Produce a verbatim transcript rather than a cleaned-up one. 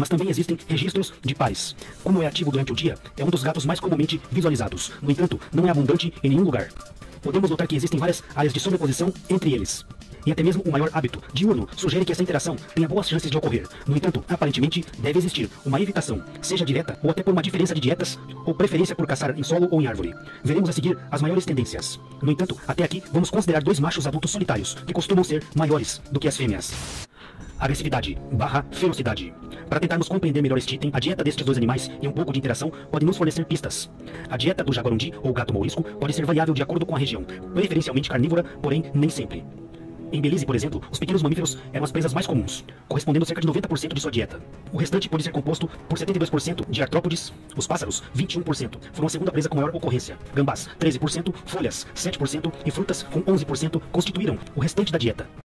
mas também existem registros de pares. Como é ativo durante o dia, é um dos gatos mais comumente visualizados. No entanto, não é abundante em nenhum lugar. Podemos notar que existem várias áreas de sobreposição entre eles. E até mesmo o maior hábito diurno sugere que essa interação tenha boas chances de ocorrer. No entanto, aparentemente, deve existir uma evitação, seja direta ou até por uma diferença de dietas ou preferência por caçar em solo ou em árvore. Veremos a seguir as maiores tendências. No entanto, até aqui, vamos considerar dois machos adultos solitários, que costumam ser maiores do que as fêmeas. Agressividade barra ferocidade. Para tentarmos compreender melhor este item, a dieta destes dois animais e um pouco de interação pode nos fornecer pistas. A dieta do jaguarundi ou gato mourisco pode ser variável de acordo com a região, preferencialmente carnívora, porém nem sempre. Em Belize, por exemplo, os pequenos mamíferos eram as presas mais comuns, correspondendo a cerca de noventa por cento de sua dieta. O restante pode ser composto por setenta e dois por cento de artrópodes, os pássaros, vinte e um por cento, foram a segunda presa com maior ocorrência. Gambás, treze por cento, folhas, sete por cento e frutas, com onze por cento, constituíram o restante da dieta.